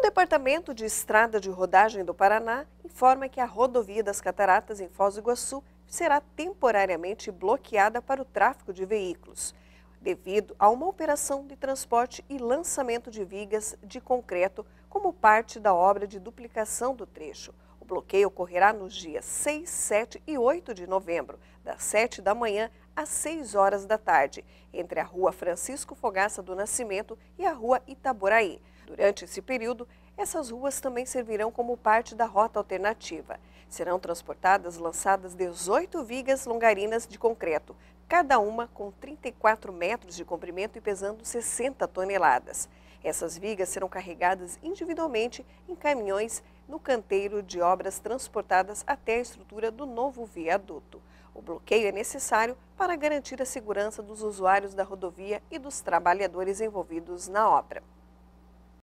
Departamento de Estrada de Rodagem do Paraná informa que a rodovia das Cataratas em Foz do Iguaçu será temporariamente bloqueada para o tráfego de veículos, devido a uma operação de transporte e lançamento de vigas de concreto como parte da obra de duplicação do trecho. O bloqueio ocorrerá nos dias 6, 7 e 8 de novembro, das 7 da manhã às 6 horas da tarde, entre a Rua Francisco Fogaça do Nascimento e a Rua Itaboraí. Durante esse período, essas ruas também servirão como parte da rota alternativa. Serão lançadas 18 vigas longarinas de concreto, cada uma com 34 metros de comprimento e pesando 60 toneladas. Essas vigas serão carregadas individualmente em caminhões no canteiro de obras transportadas até a estrutura do novo viaduto. O bloqueio é necessário para garantir a segurança dos usuários da rodovia e dos trabalhadores envolvidos na obra.